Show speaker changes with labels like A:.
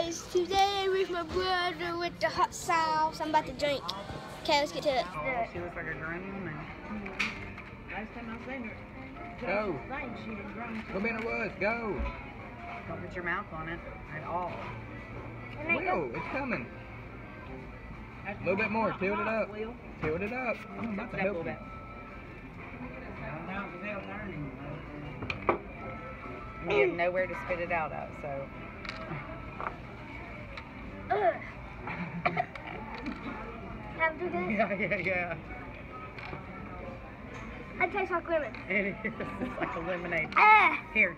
A: guys, today with my brother with the hot sauce. I'm about to drink. Okay, let's get to it.
B: Oh, she looks like a gremlin.
C: Last time I seen her,
D: Go.
C: she was grown.
D: Go be in the woods. Go.
B: Don't put your mouth on it at all.
D: Will, it's coming. A little bit more. Tilt it up. Tilt it up. I'm about to help you.
B: You have nowhere to spit it out of, so.
A: Have to do this?
B: Yeah.
A: It tastes like lemon.
B: It is. It's like a lemonade. Here.